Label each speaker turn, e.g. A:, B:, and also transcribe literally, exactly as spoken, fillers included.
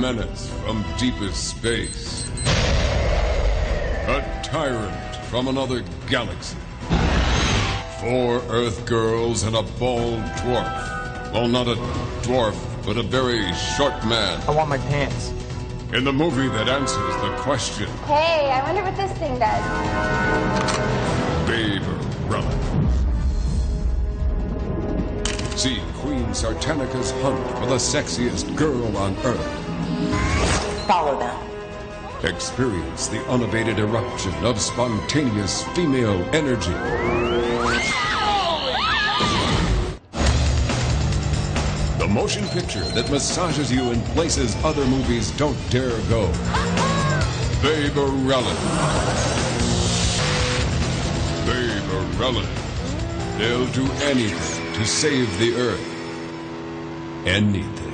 A: menace from deepest space. A tyrant from another galaxy. Four Earth girls and a bald dwarf. Well, not a dwarf, but a very short man.
B: I want my pants.
A: In the movie that answers the question...
C: Hey, I wonder what this thing does.
A: Baberellas. See Queen Sartanika's hunt for the sexiest girl on Earth.
D: Follow them.
A: Experience the unabated eruption of spontaneous female energy. The motion picture that massages you in places other movies don't dare go. Baberellas. Baberellas. They'll do anything to save the Earth. Anything.